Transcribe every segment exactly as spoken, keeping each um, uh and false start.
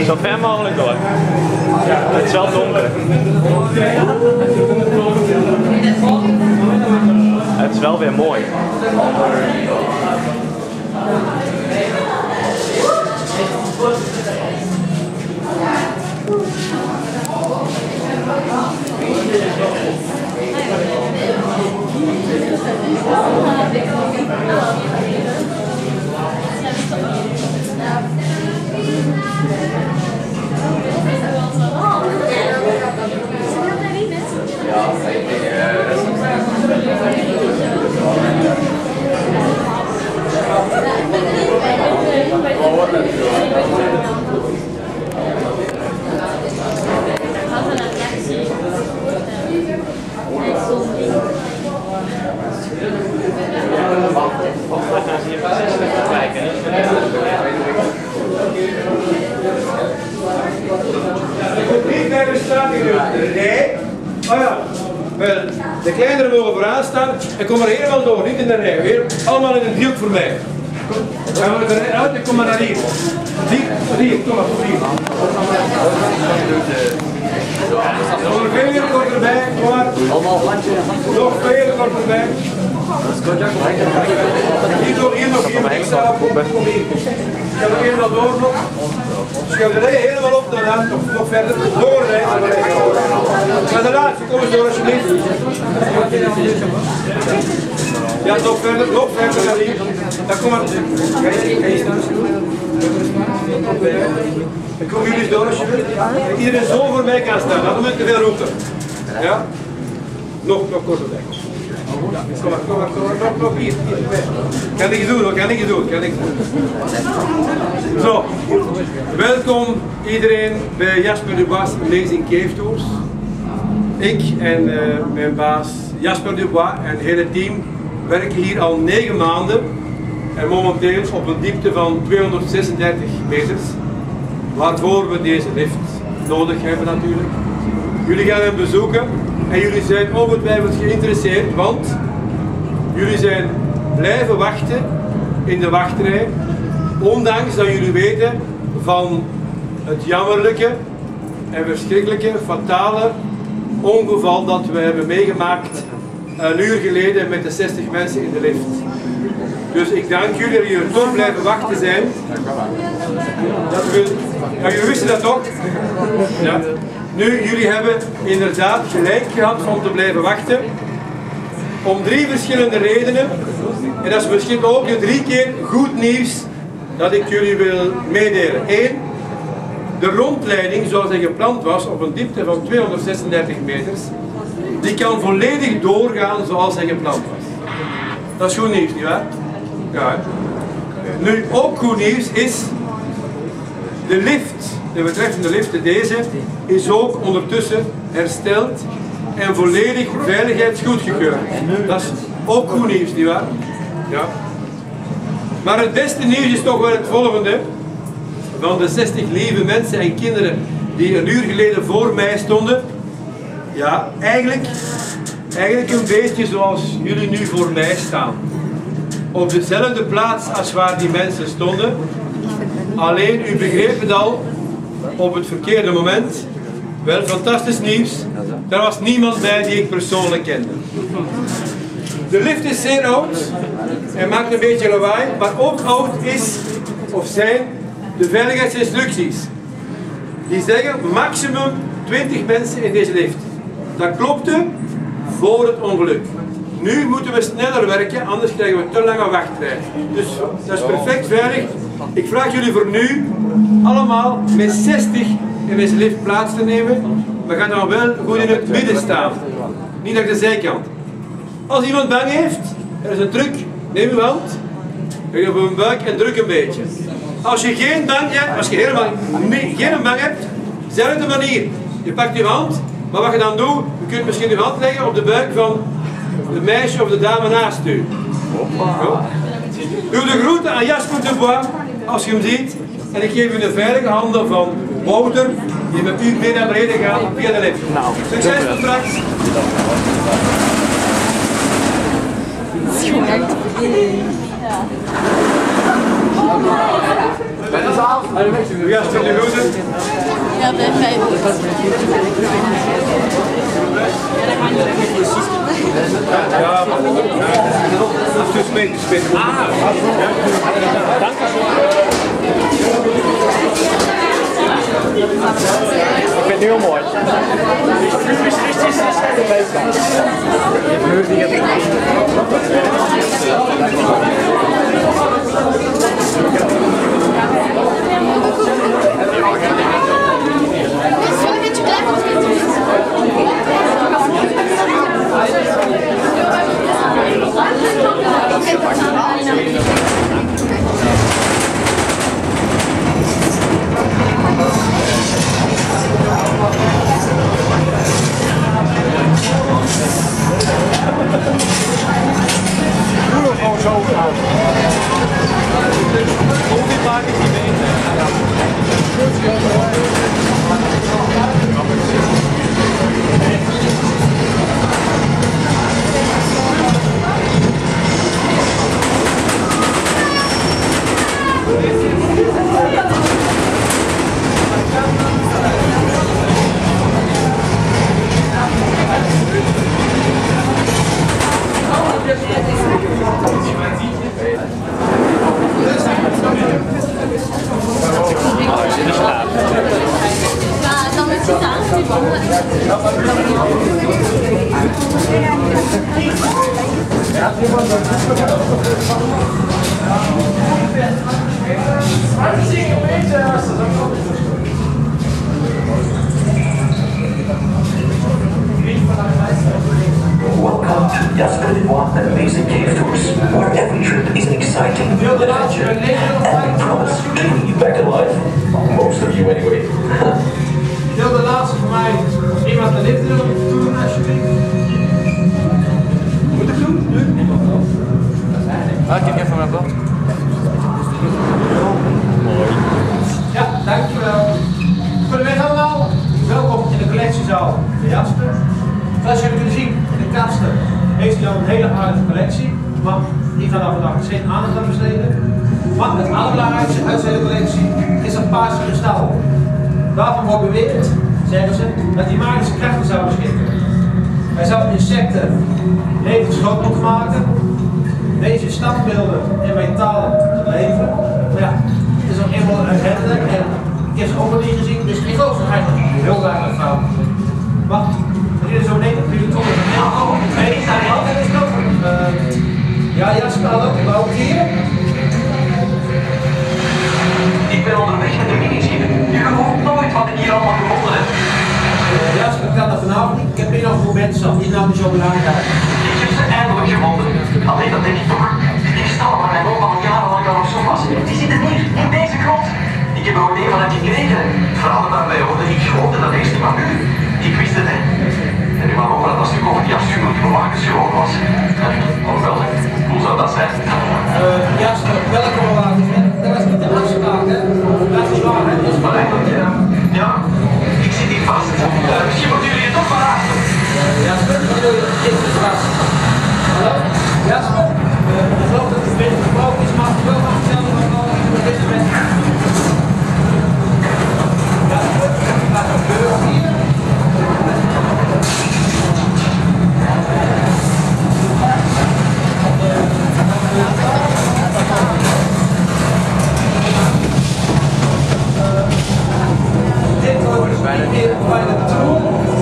Zo ver mogelijk hoor. Het is wel donker. Het is wel weer mooi. Niet bij de straat in de rij. Oh ja, wel, de kleinere mogen vooraan staan en kom er helemaal door, niet in de rij. Weer allemaal in een driehoek voor mij. Gaan we de rij uit en kom maar naar hier. Hier, hier, kom maar, hier. Nog veel kort erbij, kom maar. Nog veel kort erbij. Hier nog, hier nog, hier nog, kom hier. Ik ga er helemaal door nog. Schuif de rij helemaal op, daarna nog, nog verder doorrijden. Maar de laatste, kom eens door alsjeblieft. Ja, nog verder, nog verder naar hier. Ja, kom maar. Ga je staan, dan komen jullie eens door alsjeblieft. Iedereen zo voor mij kan staan, dan moet je te veel roepen. Ja? Nog, nog korter weg. Ja, kom maar, kom maar, kom maar, nog, nog hier, hier. Kan ik doen, kan ik doen, kan ik doen. Zo, welkom iedereen bij Jasper Dubois Amazing Cave Tours. Ik en uh, mijn baas Jasper Dubois en het hele team werken hier al negen maanden en momenteel op een diepte van tweehonderdzesendertig meters, waarvoor we deze lift nodig hebben natuurlijk. Jullie gaan hem bezoeken en jullie zijn ongetwijfeld geïnteresseerd, want jullie zijn blijven wachten in de wachtrij, ondanks dat jullie weten van het jammerlijke en verschrikkelijke, fatale ongeval dat we hebben meegemaakt een uur geleden met de zestig mensen in de lift. Dus ik dank jullie dat jullie toch blijven wachten zijn. Dat we, ja, jullie wisten dat toch? Ja. Nu, jullie hebben inderdaad gelijk gehad om te blijven wachten. Om drie verschillende redenen. En dat is misschien ook de drie keer goed nieuws dat ik jullie wil meedelen. Eén, de rondleiding zoals hij gepland was op een diepte van tweehonderdzesendertig meters, die kan volledig doorgaan zoals hij gepland was. Dat is goed nieuws, nietwaar? Ja. Nu, ook goed nieuws is, de lift, de betreffende lift, deze, is ook ondertussen hersteld en volledig veiligheidsgoedgekeurd. Dat is ook goed nieuws, nietwaar? Ja. Maar het beste nieuws is toch wel het volgende. Van de zestig lieve mensen en kinderen die een uur geleden voor mij stonden. Ja, eigenlijk, eigenlijk een beetje zoals jullie nu voor mij staan. Op dezelfde plaats als waar die mensen stonden. Alleen, u begreep het al, op het verkeerde moment. Wel, fantastisch nieuws. Er was niemand bij die ik persoonlijk kende. De lift is zeer oud en maakt een beetje lawaai, maar ook oud is of zijn de veiligheidsinstructies. Die zeggen maximum twintig mensen in deze lift. Dat klopte voor het ongeluk. Nu moeten we sneller werken, anders krijgen we te lange wachtrij. Dus dat is perfect veilig. Ik vraag jullie voor nu allemaal met zestig in deze lift plaats te nemen. We gaan dan wel goed in het midden staan, niet aan de zijkant. Als iemand bang heeft, er is een truc, neem uw hand, leg op uw buik en druk een beetje. Als je geen bang hebt, als je helemaal nee, geen bang hebt, dezelfde manier. Je pakt je hand, maar wat je dan doet, je kunt misschien je hand leggen op de buik van de meisje of de dame naast u. Ja. Doe de groeten aan Jasper Dubois, als je hem ziet. En ik geef u de veilige handen van Wouter, die met u mee naar beneden gaat via de lift. Succes tot straks! Ja. Wie gaat het in de huizen? Ja, bij vijf. Ja, dat is dus mee gespeeld. Ah, dank je. Ik vind het heel mooi. Gewoon zo gaan. Hoeveel maak ik die mee? Ja, dan met z'n Welcome to Jasper One Amazing Cave Tours, where every trip is an exciting adventure, and we promise to bring you back alive. Most of you anyway. Wil de laatste voor mij iemand de lift doen, alsjeblieft? Moet ik doen? Nu? Ah, kijk even naar dat. Mooi. Ja, dankjewel. Goedemiddag allemaal. Welkom in de collectiezaal de Jasper. Zoals jullie kunnen zien in de kasten heeft hij al een hele aardige collectie. Maar die gaan daar vandaag geen aandacht aan besteden. Maar het allerbelangrijkste uit zijn collectie is een paarse kristal. Daarvan wordt beweerd, zeggen ze, dat hij magische krachten zou beschikken. Hij zou insecten levensgroot maken. Deze standbeelden en metalen leven. Maar ja, het is nog eenmaal een redder en ik heb ze ook nog niet gezien, dus ik geloof dat hij nog heel weinig vrouw. Maar dit is zo nee, natuurlijk toch een heel oude twee, zijn altijd is nog. Ja, ja, spel ook, maar ook hier. Ik ben onderweg met de minischip. Je gelooft nooit wat ik hier allemaal gevonden heb. Ja, ik kan dat vanavond niet. Ik heb hier nog een moment zat, die is nou niet zo belangrijk. Ik heb ze eindelijk gevonden. Alleen dat denk ik toch. Die stallen waar mijn opa al jarenlang aan op zoek was, die zitten hier, in deze grot. Ik heb er ook een van hem gekregen. Het verhaal daarbij hoorde, ik geloofde dat eerst niet, maar nu, ik wist het hè. En nu maar hopen dat dat stuk over die afschuwelijke bewakers geworden was. Alhoewel, hoe zou dat zijn? Uh, ja, welke bewakers? Dat was niet de afspraak, hè? Dat is waar, hè? Dat is Maar eigenlijk, ja, ja, ik zit hier vast. Uh, misschien moeten jullie het toch verrassen. Ja, ik zit vast. Hallo? Ja, ik geloof dat het binnen gebroken is, maar ik wil nog vertellen wat er dit moment. Ja, wat gebeurt hier? Dit wordt bijna bijna toe.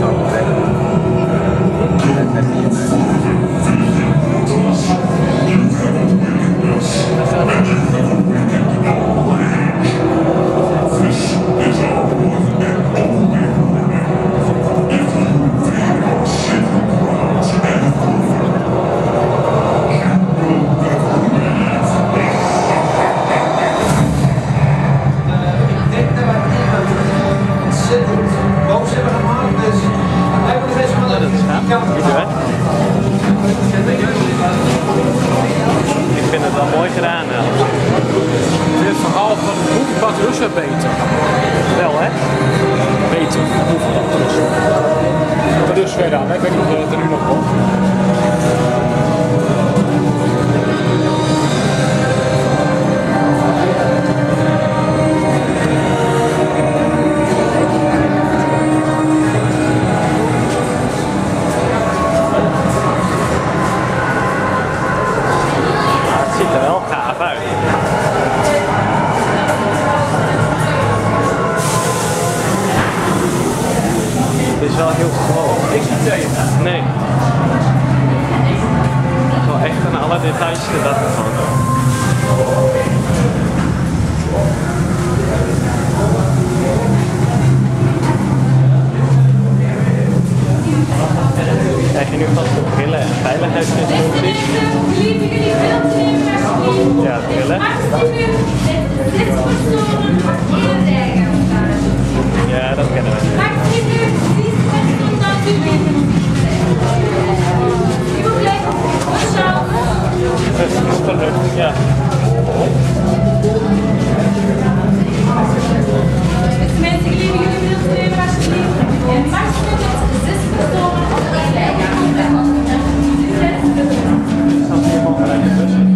Ik vind het wel mooi gedaan. Nou. Ik vind het verhaal van het boek Bad Russen beter. Wel hè? Beter, het boek van Bad Russen. Maar dus verder aan, ik weet niet of het er nu nog komt. is gedacht van. Krijg je nu vast de brillen en veiligheidsinstructies? Ja, brillen. Ja, dat kennen we. Het is gelukt, ja. Mensen, jullie willen nemen alsjeblieft. En maximum met zes personen op één lijn. Dat is helemaal gelijk tussen.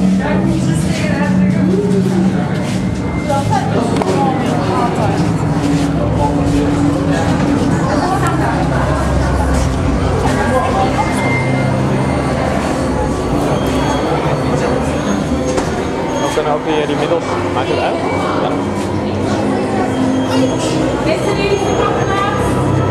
Ook dan ook weer die middels, maakt het uit? Ja. Wisten jullie verkopen laatst?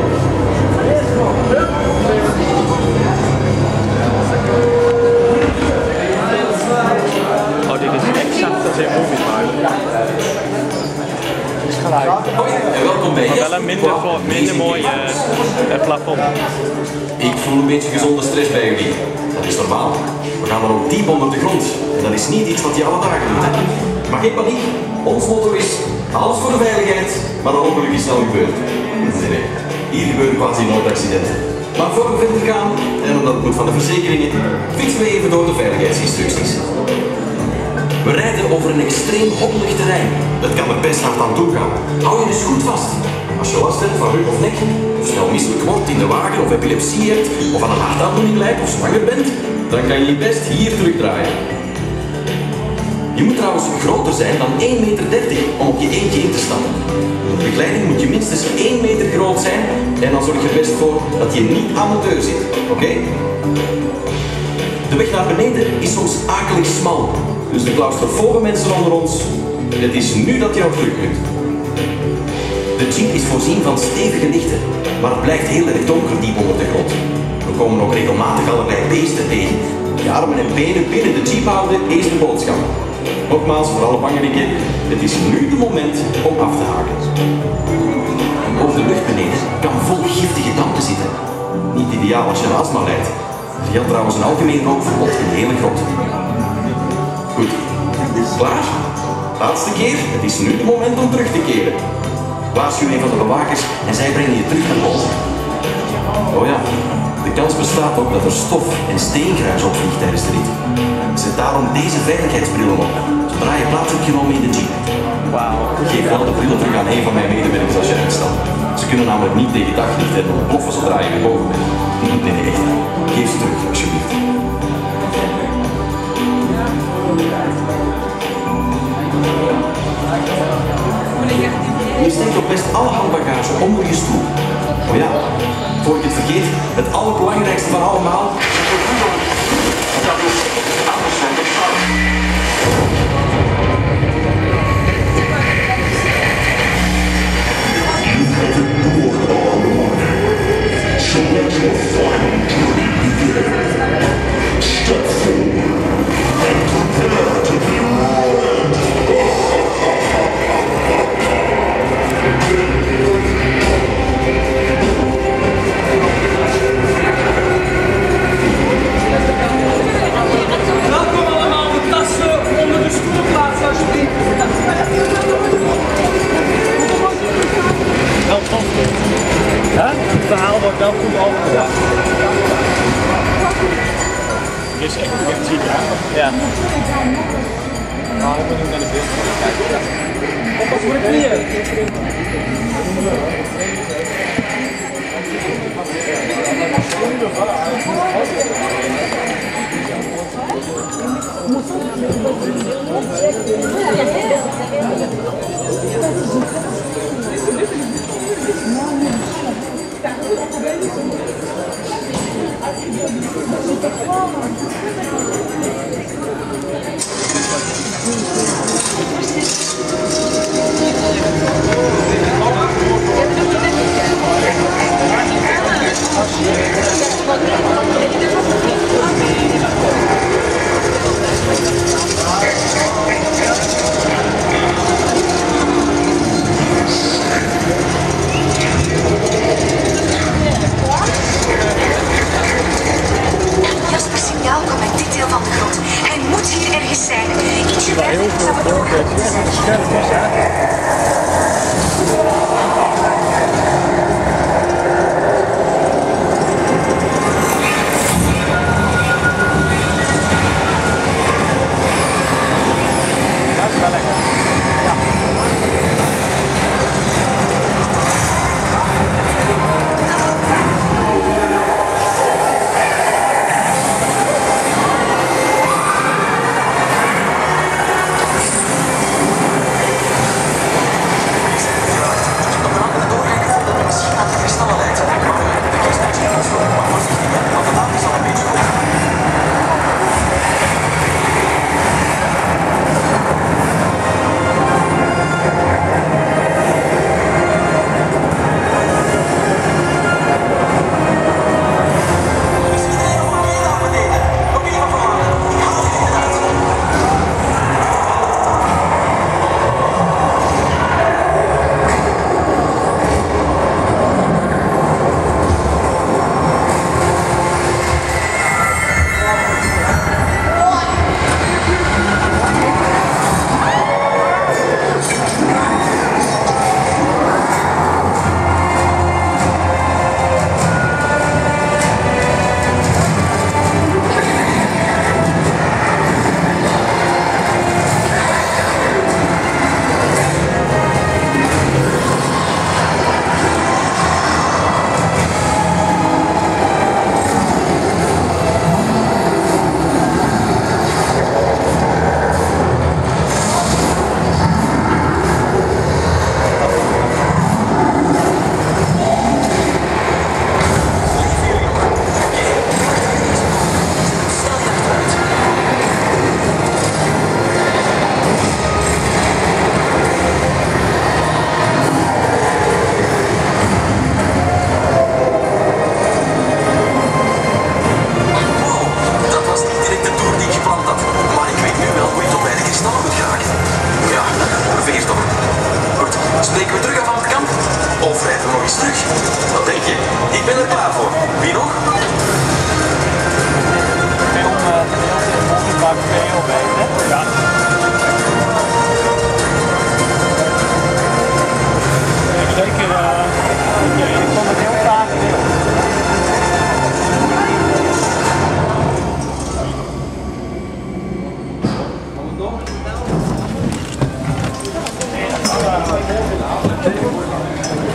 Oh, dit is exact als in Movie Park. Het is gelijk. En welkom bij Maar wel een minder, minder mooi uh, plafond. Ik voel een beetje gezonde stress bij jullie. Dat is normaal. We gaan dan ook diep onder de grond. En dat is niet iets wat je alle dagen doet. Hè? Maar geen paniek. Ons motto is alles voor de veiligheid, maar een ongeluk is snel gebeurd. Nee, nee. Hier gebeuren quasi nooit accidenten. Maar voor we verder gaan, en omdat het moet van de verzekeringen, fietsen we even door de veiligheidsinstructies. We rijden over een extreem hobbelig terrein. Het kan er best hard aan toe gaan. Hou je dus goed vast. Als je last hebt van rug of nek, of snel misselijk wordt in de wagen of epilepsie hebt, of aan een hartaandoening lijdt of zwanger bent, dan kan je best hier terugdraaien. Je moet trouwens groter zijn dan één meter dertig om op je eentje in te stappen. De begeleiding moet je minstens één meter groot zijn en dan zorg je er best voor dat je niet aan de deur zit. Oké? Okay? De weg naar beneden is soms akelig smal. Dus de claustrofobe mensen onder ons, het is nu dat je nog terug kunt. De jeep is voorzien van stevige lichten, maar het blijft heel erg donker diep onder de grond. We komen ook regelmatig allerlei beesten tegen. Je armen en benen binnen de jeep houden is de boodschap. Nogmaals, voor alle bangerikken, het is nu het moment om af te haken. Ook de lucht beneden kan vol giftige dampen zitten. Niet ideaal als je een astma lijdt. Er geldt trouwens een algemeen rookverbod in de hele grot. Goed. Klaar? Laatste keer. Het is nu het moment om terug te keren. Waarschuw een van de bewakers en zij brengen je terug naar boven. Oh ja, de kans bestaat ook dat er stof en steengruis opvliegt tijdens de rit. Zet daarom deze veiligheidsbrillen op, zodra je plaats hebt genomen in de jeep. Wauw. Geef wel de brillen terug aan een van mijn medewerkers als je uitstapt. Ze kunnen namelijk niet tegen daglicht en ontploffen zodra je weer boven bent. Nee, nee, echt. Geef ze terug, alsjeblieft. Je steekt ook best alle handbagage onder je stoel. Oh ja, voor ik het vergeet, het allerbelangrijkste van allemaal. Het verhaal wordt wel goed overgebracht. Dit is echt echt ziek, hè? Ja. Nou, ik ben nu naar de beeld. Pas voor de knieën. Oh,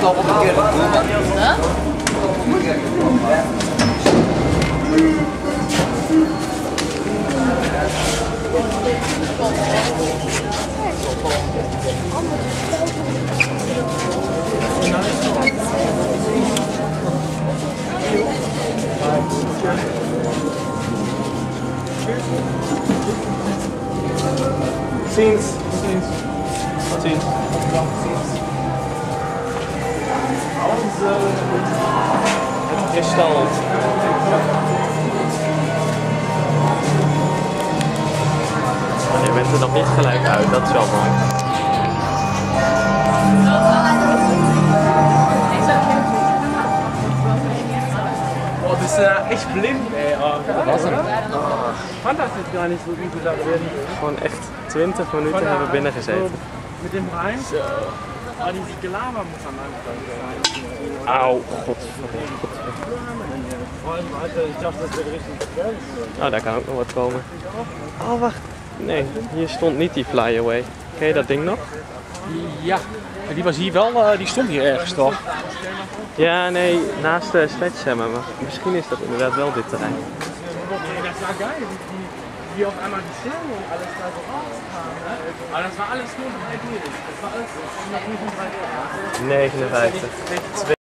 stap op een keer. Huh? Ziens. Ziens. Tot ziens. Het kristal. Je bent er nog niet gelijk uit, dat is wel mooi. Oh, het is uh, echt blind, ey. Oh, dat was hem. Oh. Fantastisch, gar niet zo goed gedaan werden. Gewoon echt twintig minuten hebben we binnen gezeten. Met dem Reim? Zo. Oh, die Gelaber moet aan mij. Auw, godverdomme. Oh, daar kan ook nog wat komen. Oh, wacht. Nee, hier stond niet die flyaway. Ken je dat ding nog? Ja, die was hier wel, uh, die stond hier ergens toch? Ja, nee, naast de Sledgehammer, maar misschien is dat inderdaad wel dit terrein. Das war geil, wie, wie auf einmal die Schirme und alles da so rauskam, ne? Aber das war alles nur drei D. Das war alles noch nicht in drei D. negenenvijftig.